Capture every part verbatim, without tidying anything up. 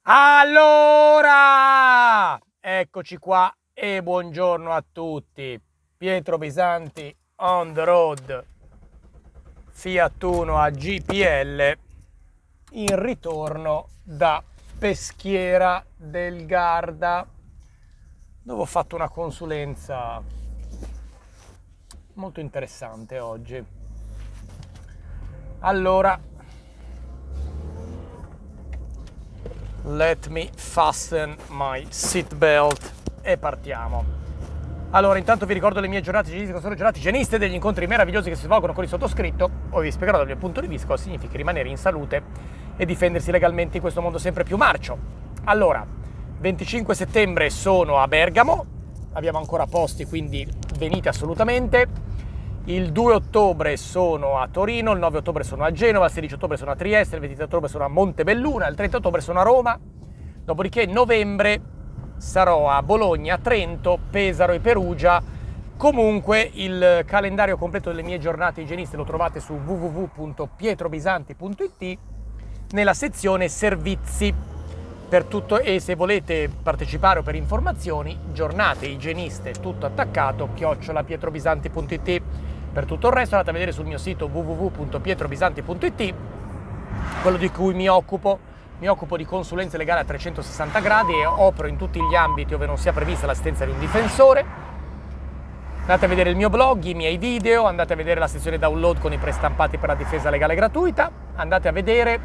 Allora, eccoci qua e buongiorno a tutti. Pietro Bisanti on the road, Fiat Uno a G P L, in ritorno da Peschiera del Garda, dove ho fatto una consulenza molto interessante oggi. Allora, let me fasten my seatbelt e partiamo. Allora, intanto vi ricordo le mie giornate igienistiche, sono giornate igieniste, degli incontri meravigliosi che si svolgono con il sottoscritto. Poi vi spiegherò dal mio punto di vista cosa significa rimanere in salute e difendersi legalmente in questo mondo sempre più marcio. Allora, venticinque settembre sono a Bergamo, abbiamo ancora posti, quindi venite assolutamente. Il due ottobre sono a Torino, il nove ottobre sono a Genova, il sedici ottobre sono a Trieste, il ventitré ottobre sono a Montebelluna, il trenta ottobre sono a Roma. Dopodiché novembre sarò a Bologna, Trento, Pesaro e Perugia. Comunque il calendario completo delle mie giornate igieniste lo trovate su w w w punto pietrobisanti punto i t nella sezione servizi. Per tutto, e se volete partecipare o per informazioni, giornate igieniste tutto attaccato chiocciola pietrobisanti punto i t. Per tutto il resto andate a vedere sul mio sito w w w punto pietrobisanti punto i t quello di cui mi occupo. Mi occupo di consulenze legali a trecentosessanta gradi e opero in tutti gli ambiti dove non sia prevista l'assistenza di un difensore. Andate a vedere il mio blog, i miei video, andate a vedere la sezione download con i prestampati per la difesa legale gratuita, andate a vedere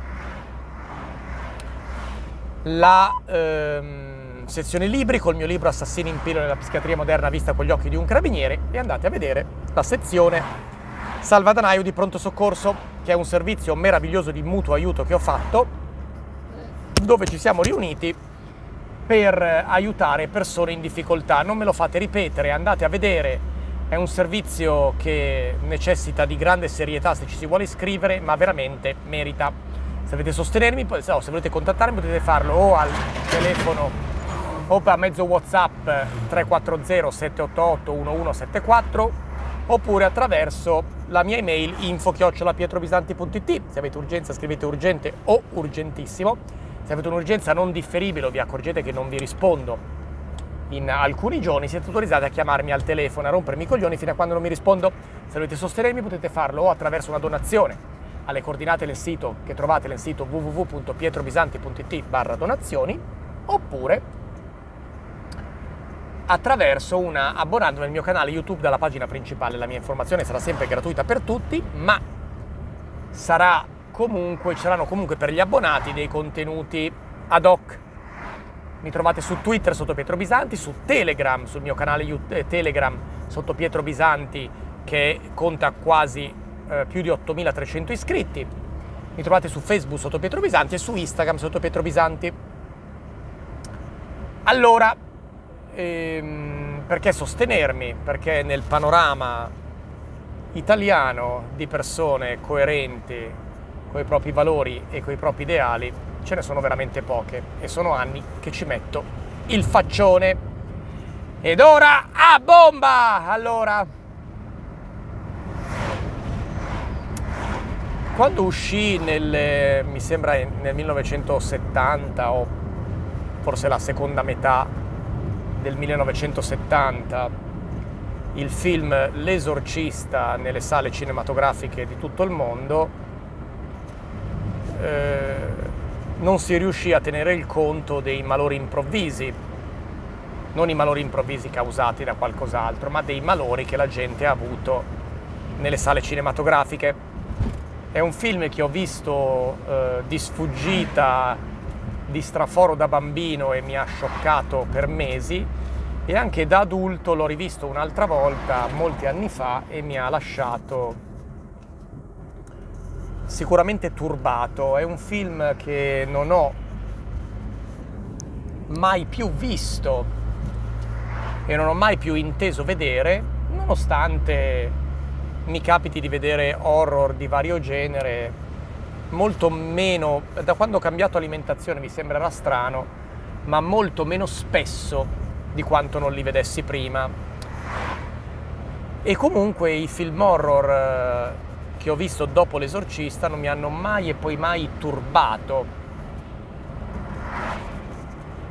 la ehm, sezione libri col mio libro Assassini in pillole nella psichiatria moderna vista con gli occhi di un carabiniere, e andate a vedere la sezione salvadanaio di pronto soccorso, che è un servizio meraviglioso di mutuo aiuto che ho fatto, dove ci siamo riuniti per aiutare persone in difficoltà. Non me lo fate ripetere, andate a vedere, è un servizio che necessita di grande serietà se ci si vuole iscrivere, ma veramente merita. Se volete sostenermi, no, se volete contattarmi potete farlo o al telefono o per mezzo WhatsApp tre quattro zero sette otto otto uno uno sette quattro, oppure attraverso la mia email info chiocciola pietrobisanti punto i t. Se avete urgenza scrivete urgente o urgentissimo. Se avete un'urgenza non differibile o vi accorgete che non vi rispondo in alcuni giorni, siete autorizzati a chiamarmi al telefono, a rompermi i coglioni fino a quando non mi rispondo. Se volete sostenermi potete farlo o attraverso una donazione alle coordinate del sito che trovate nel sito w w w punto pietrobisanti punto i t barra donazioni, oppure attraverso una abbonandomi al mio canale YouTube dalla pagina principale. La mia informazione sarà sempre gratuita per tutti, ma sarà comunque, ci saranno comunque per gli abbonati dei contenuti ad hoc. Mi trovate su Twitter sotto Pietro Bisanti, su Telegram, sul mio canale YouTube, Telegram sotto Pietro Bisanti, che conta quasi eh, più di ottomilatrecento iscritti. Mi trovate su Facebook sotto Pietro Bisanti e su Instagram sotto Pietro Bisanti. Allora, ehm, perché sostenermi? Perché nel panorama italiano di persone coerenti con i propri valori e con i propri ideali ce ne sono veramente poche, e sono anni che ci metto il faccione. Ed ora a bomba! Allora, quando uscì nel, mi sembra nel millenovecentosettanta, o forse la seconda metà del millenovecentosettanta, il film L'Esorcista nelle sale cinematografiche di tutto il mondo, eh, non si riuscì a tenere il conto dei malori improvvisi, non i malori improvvisi causati da qualcos'altro, ma dei malori che la gente ha avuto nelle sale cinematografiche. È un film che ho visto eh, di sfuggita, di straforo da bambino, e mi ha scioccato per mesi, e anche da adulto l'ho rivisto un'altra volta molti anni fa e mi ha lasciato sicuramente turbato. È un film che non ho mai più visto e non ho mai più inteso vedere, nonostante mi capiti di vedere horror di vario genere, molto meno, da quando ho cambiato alimentazione mi sembrerà strano, ma molto meno spesso di quanto non li vedessi prima. E comunque i film horror che ho visto dopo L'Esorcista non mi hanno mai e poi mai turbato.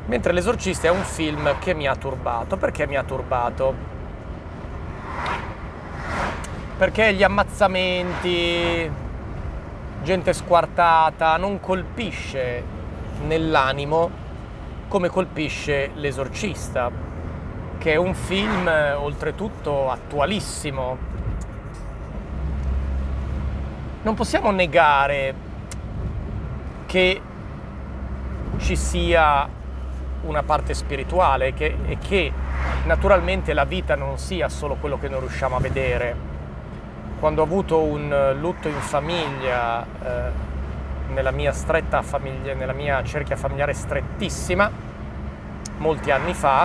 Mentre L'Esorcista è un film che mi ha turbato. Perché mi ha turbato? Perché gli ammazzamenti, gente squartata, non colpisce nell'animo come colpisce L'Esorcista, che è un film oltretutto attualissimo. Non possiamo negare che ci sia una parte spirituale e che, e che naturalmente la vita non sia solo quello che non riusciamo a vedere. Quando ho avuto un lutto in famiglia, eh, nella mia stretta famiglia, nella mia cerchia familiare strettissima, molti anni fa,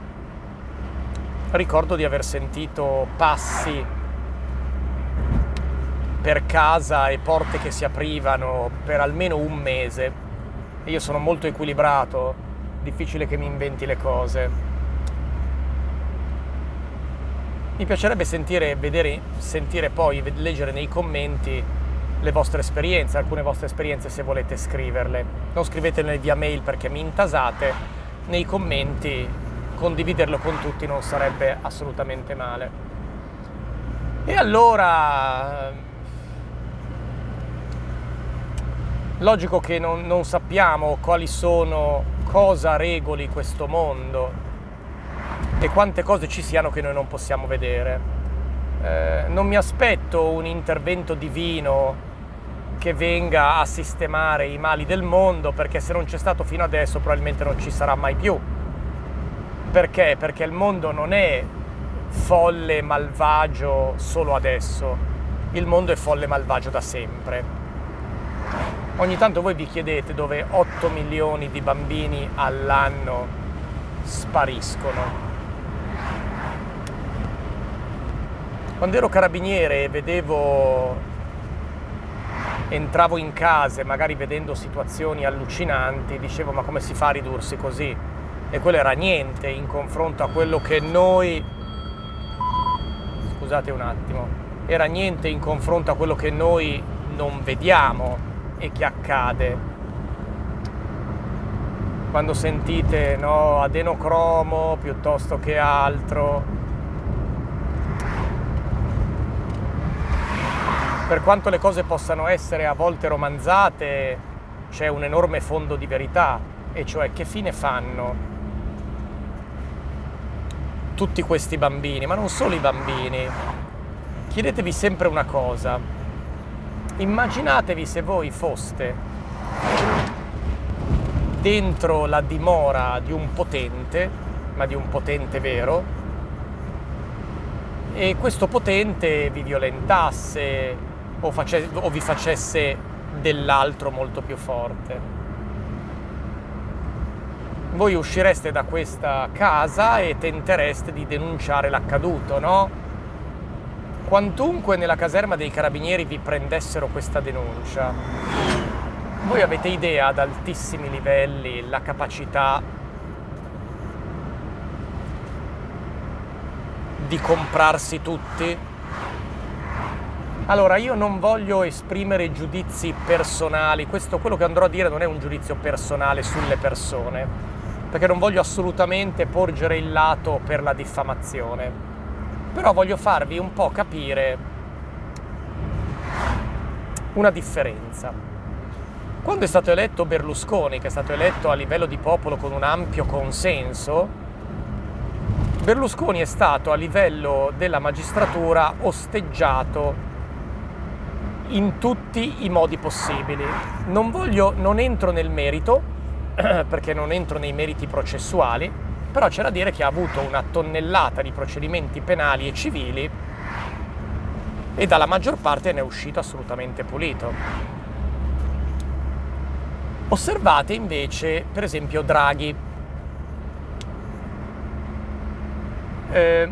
ricordo di aver sentito passi per casa e porte che si aprivano per almeno un mese. E io sono molto equilibrato, difficile che mi inventi le cose. Mi piacerebbe sentire, vedere, sentire poi, leggere nei commenti le vostre esperienze, alcune vostre esperienze se volete scriverle. Non scrivetele via mail perché mi intasate, nei commenti condividerlo con tutti non sarebbe assolutamente male. E allora, logico che non, non sappiamo quali sono, cosa regoli questo mondo e quante cose ci siano che noi non possiamo vedere. Eh, non mi aspetto un intervento divino che venga a sistemare i mali del mondo, perché se non c'è stato fino adesso probabilmente non ci sarà mai più. Perché? Perché il mondo non è folle, malvagio solo adesso. Il mondo è folle e malvagio da sempre. Ogni tanto voi vi chiedete dove otto milioni di bambini all'anno spariscono. Quando ero carabiniere e vedevo, entravo in case, magari vedendo situazioni allucinanti, dicevo ma come si fa a ridursi così? E quello era niente in confronto a quello che noi, scusate un attimo, era niente in confronto a quello che noi non vediamo e che accade. Quando sentite, no, adenocromo piuttosto che altro, per quanto le cose possano essere a volte romanzate, c'è un enorme fondo di verità, e cioè che fine fanno tutti questi bambini, ma non solo i bambini. Chiedetevi sempre una cosa: immaginatevi se voi foste dentro la dimora di un potente, ma di un potente vero, e questo potente vi violentasse o, face, o vi facesse dell'altro molto più forte. Voi uscireste da questa casa e tentereste di denunciare l'accaduto, no? Quantunque nella caserma dei carabinieri vi prendessero questa denuncia, voi avete idea ad altissimi livelli la capacità di comprarsi tutti? Allora, io non voglio esprimere giudizi personali, questo, quello che andrò a dire non è un giudizio personale sulle persone, perché non voglio assolutamente porgere il lato per la diffamazione, però voglio farvi un po' capire una differenza. Quando è stato eletto Berlusconi, che è stato eletto a livello di popolo con un ampio consenso, Berlusconi è stato a livello della magistratura osteggiato in tutti i modi possibili. Non voglio, non entro nel merito, perché non entro nei meriti processuali, però c'è da dire che ha avuto una tonnellata di procedimenti penali e civili e dalla maggior parte ne è uscito assolutamente pulito. Osservate invece, per esempio, Draghi. Eh,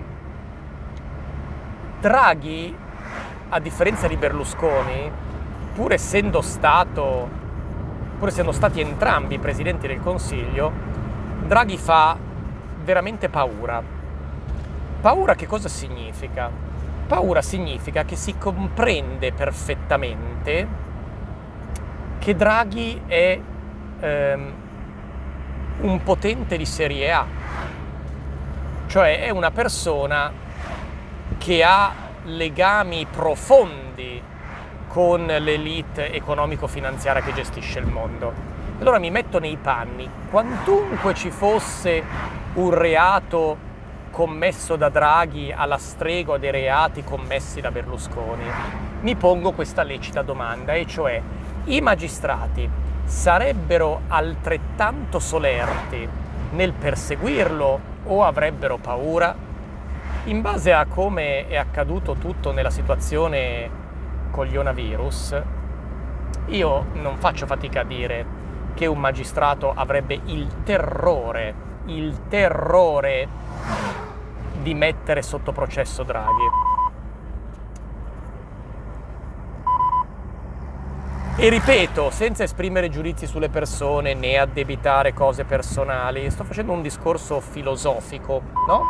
Draghi, a differenza di Berlusconi, pur essendo stato, pur essendo stati entrambi presidenti del Consiglio, Draghi fa veramente paura. Paura che cosa significa? Paura significa che si comprende perfettamente che Draghi è ehm, un potente di serie A, cioè è una persona che ha legami profondi con l'elite economico-finanziaria che gestisce il mondo. Allora mi metto nei panni, quantunque ci fosse un reato commesso da Draghi alla stregua dei reati commessi da Berlusconi, mi pongo questa lecita domanda, e cioè: i magistrati sarebbero altrettanto solerti nel perseguirlo o avrebbero paura? In base a come è accaduto tutto nella situazione coronavirus, io non faccio fatica a dire che un magistrato avrebbe il terrore, il terrore di mettere sotto processo Draghi. E ripeto, senza esprimere giudizi sulle persone né addebitare cose personali, sto facendo un discorso filosofico, no?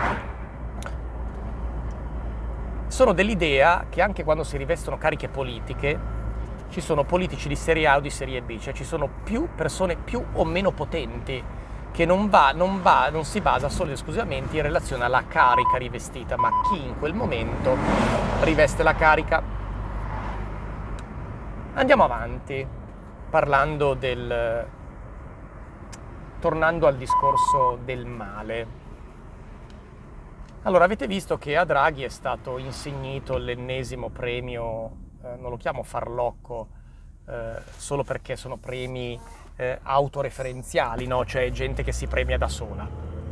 Sono dell'idea che anche quando si rivestono cariche politiche ci sono politici di serie A o di serie B, cioè ci sono più persone più o meno potenti, che non, va, non, va, non si basa solo ed esclusivamente in relazione alla carica rivestita, ma chi in quel momento riveste la carica. Andiamo avanti, parlando del... tornando al discorso del male. Allora, avete visto che a Draghi è stato insignito l'ennesimo premio, eh, non lo chiamo farlocco, eh, solo perché sono premi Eh, autoreferenziali, no? Cioè gente che si premia da sola.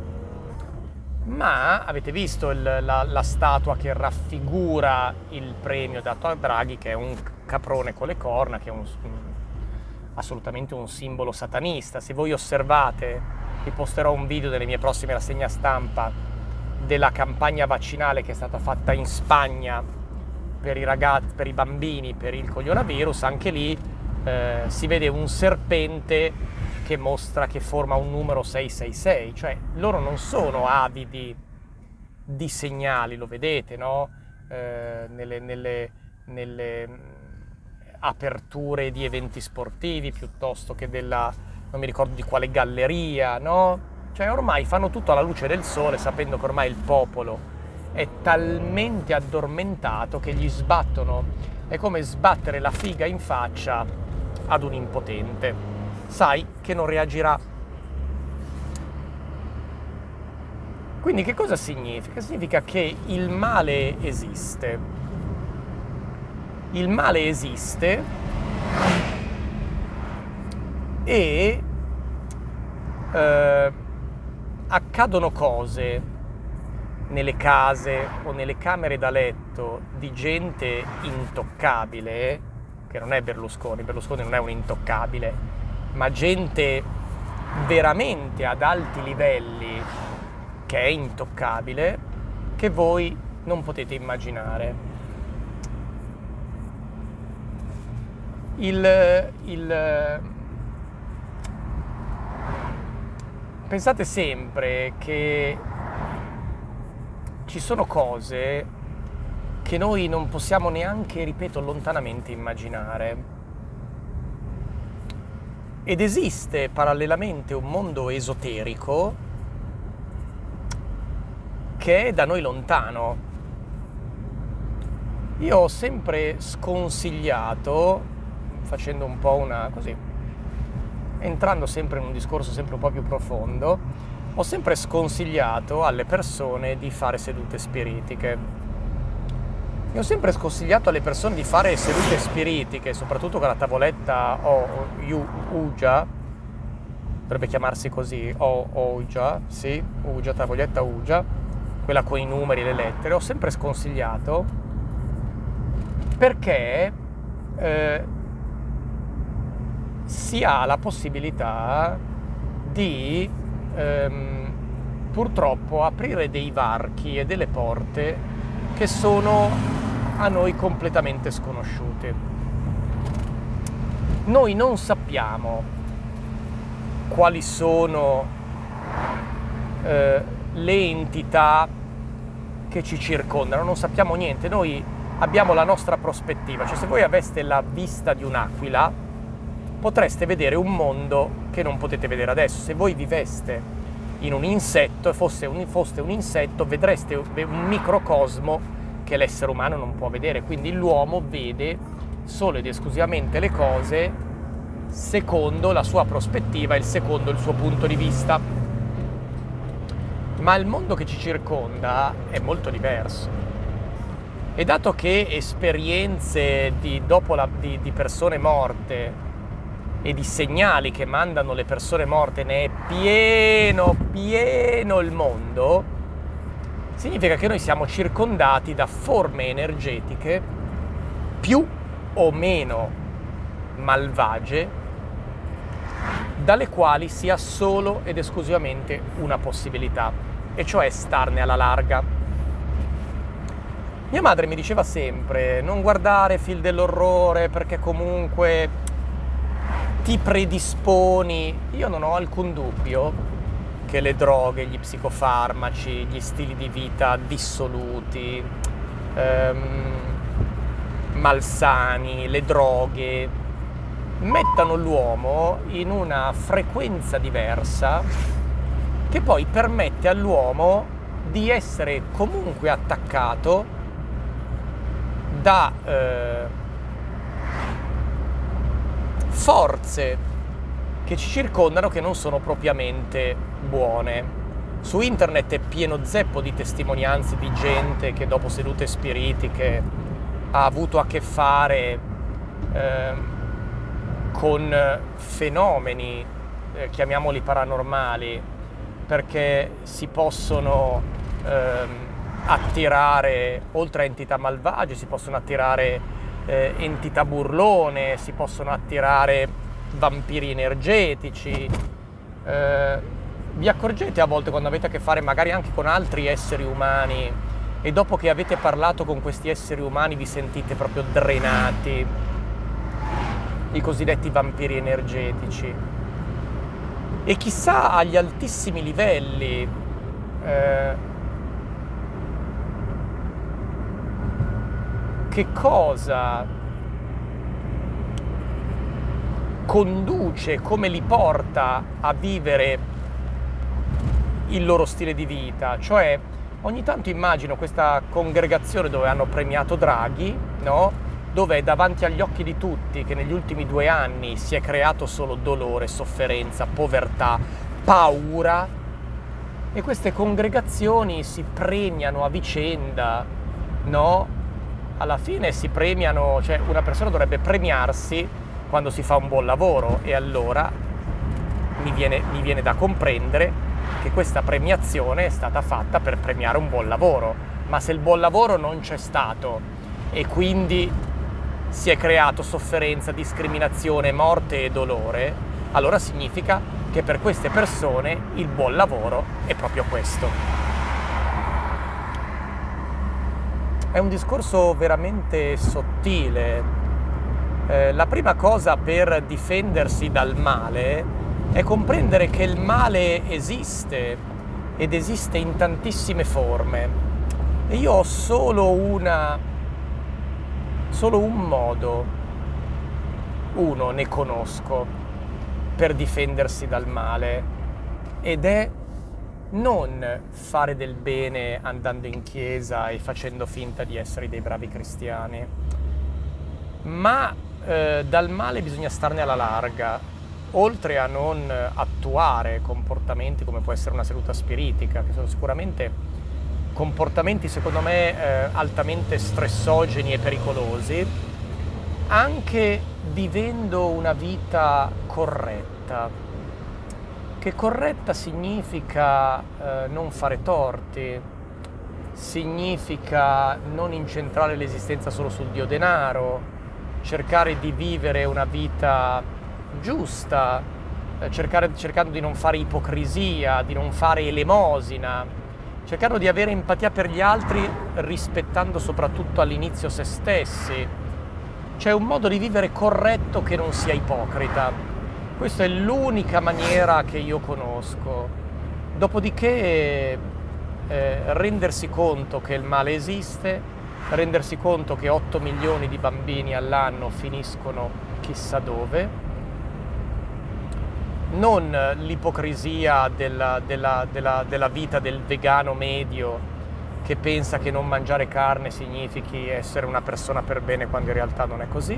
Ma avete visto il, la, la statua che raffigura il premio dato a Draghi, che è un caprone con le corna, che è un, un, assolutamente un simbolo satanista. Se voi osservate, vi posterò un video delle mie prossime rassegne stampa della campagna vaccinale che è stata fatta in Spagna per i ragazzi, per i bambini, per il coronavirus. Anche lì Eh, si vede un serpente che mostra che forma un numero sei sei sei, cioè loro non sono avidi di segnali, lo vedete, no? Eh, nelle, nelle, nelle aperture di eventi sportivi, piuttosto che della, non mi ricordo di quale galleria, no? Cioè ormai fanno tutto alla luce del sole, sapendo che ormai il popolo è talmente addormentato che gli sbattono, è come sbattere la figa in faccia ad un impotente, sai che non reagirà. Quindi che cosa significa? Significa che il male esiste. Il male esiste e eh, accadono cose nelle case o nelle camere da letto di gente intoccabile, che non è Berlusconi, Berlusconi non è un intoccabile, ma gente veramente ad alti livelli che è intoccabile, che voi non potete immaginare. Il, il, pensate sempre che ci sono cose che noi non possiamo neanche, ripeto, lontanamente immaginare. Ed esiste parallelamente un mondo esoterico che è da noi lontano. Io ho sempre sconsigliato, facendo un po' una così, entrando sempre in un discorso sempre un po' più profondo, ho sempre sconsigliato alle persone di fare sedute spiritiche. Io ho sempre sconsigliato alle persone di fare sedute spiritiche, soprattutto con la tavoletta o Ouija, dovrebbe chiamarsi così, o Ouija, sì, Ouija, tavoletta Ouija, quella con i numeri e le lettere. Ho sempre sconsigliato perché eh, si ha la possibilità di ehm, purtroppo aprire dei varchi e delle porte che sono a noi completamente sconosciute. Noi non sappiamo quali sono eh, le entità che ci circondano, non sappiamo niente, noi abbiamo la nostra prospettiva, cioè se voi aveste la vista di un'aquila potreste vedere un mondo che non potete vedere adesso. Se voi viveste in un insetto e fosse un, foste un insetto, vedreste un microcosmo che l'essere umano non può vedere. Quindi l'uomo vede solo ed esclusivamente le cose secondo la sua prospettiva e secondo il suo punto di vista. Ma il mondo che ci circonda è molto diverso. E dato che esperienze di, dopo la, di, di persone morte e di segnali che mandano le persone morte ne è pieno, pieno il mondo, significa che noi siamo circondati da forme energetiche più o meno malvagie, dalle quali si ha solo ed esclusivamente una possibilità, e cioè starne alla larga. Mia madre mi diceva sempre: non guardare film dell'orrore perché comunque ti predisponi. Io non ho alcun dubbio che le droghe, gli psicofarmaci, gli stili di vita dissoluti, ehm, malsani, le droghe, mettano l'uomo in una frequenza diversa che poi permette all'uomo di essere comunque attaccato da eh, forze che ci circondano che non sono propriamente buone. Su internet è pieno zeppo di testimonianze di gente che dopo sedute spiritiche ha avuto a che fare eh, con fenomeni, eh, chiamiamoli paranormali, perché si possono eh, attirare, oltre a entità malvagie, si possono attirare eh, entità burlone, si possono attirare vampiri energetici. Eh, vi accorgete a volte quando avete a che fare magari anche con altri esseri umani e dopo che avete parlato con questi esseri umani vi sentite proprio drenati, i cosiddetti vampiri energetici. E chissà agli altissimi livelli eh, che cosa conduce, come li porta a vivere il loro stile di vita. Cioè, ogni tanto immagino questa congregazione dove hanno premiato Draghi, no? Dove è davanti agli occhi di tutti che negli ultimi due anni si è creato solo dolore, sofferenza, povertà, paura, e queste congregazioni si premiano a vicenda, no? Alla fine si premiano, cioè una persona dovrebbe premiarsi quando si fa un buon lavoro, e allora mi viene, mi viene da comprendere che questa premiazione è stata fatta per premiare un buon lavoro. Ma se il buon lavoro non c'è stato e quindi si è creato sofferenza, discriminazione, morte e dolore, allora significa che per queste persone il buon lavoro è proprio questo. È un discorso veramente sottile. Eh, la prima cosa per difendersi dal male è comprendere che il male esiste, ed esiste in tantissime forme. E io ho solo una, solo un modo, uno ne conosco, per difendersi dal male, ed è non fare del bene andando in chiesa e facendo finta di essere dei bravi cristiani, ma eh, dal male bisogna starne alla larga. Oltre a non attuare comportamenti come può essere una seduta spiritica, che sono sicuramente comportamenti secondo me eh, altamente stressogeni e pericolosi, anche vivendo una vita corretta. Che corretta significa eh, non fare torti, significa non incentrare l'esistenza solo sul dio denaro, cercare di vivere una vita giusta, eh, cercare, cercando di non fare ipocrisia, di non fare elemosina, cercando di avere empatia per gli altri, rispettando soprattutto all'inizio se stessi. C'è un modo di vivere corretto che non sia ipocrita. Questa è l'unica maniera che io conosco. Dopodiché eh, rendersi conto che il male esiste, rendersi conto che otto milioni di bambini all'anno finiscono chissà dove, non l'ipocrisia della, della, della, della vita del vegano medio che pensa che non mangiare carne significhi essere una persona per bene quando in realtà non è così.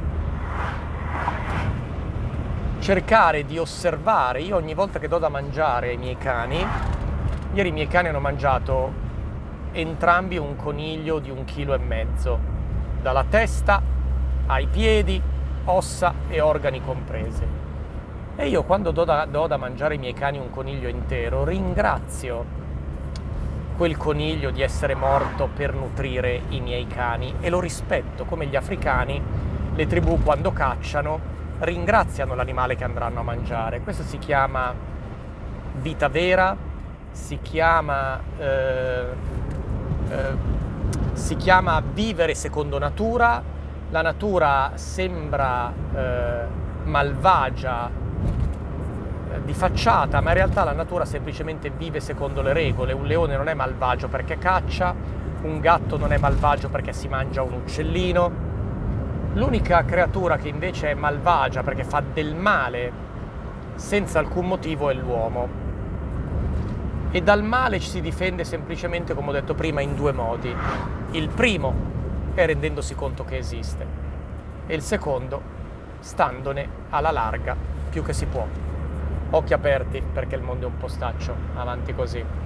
Cercare di osservare, io ogni volta che do da mangiare ai miei cani, ieri i miei cani hanno mangiato entrambi un coniglio di un chilo e mezzo, dalla testa ai piedi, ossa e organi compresi. E io quando do da, do da mangiare ai miei cani un coniglio intero, ringrazio quel coniglio di essere morto per nutrire i miei cani e lo rispetto, come gli africani, le tribù quando cacciano ringraziano l'animale che andranno a mangiare. Questo si chiama vita vera, si chiama, eh, eh, si chiama vivere secondo natura. La natura sembra eh, malvagia di facciata, ma in realtà la natura semplicemente vive secondo le regole. Un leone non è malvagio perché caccia, un gatto non è malvagio perché si mangia un uccellino. L'unica creatura che invece è malvagia perché fa del male senza alcun motivo è l'uomo. E dal male ci si difende semplicemente, come ho detto prima, in due modi. Il primo è rendendosi conto che esiste, e il secondo standone alla larga più che si può. Occhi aperti perché il mondo è un postaccio, avanti così.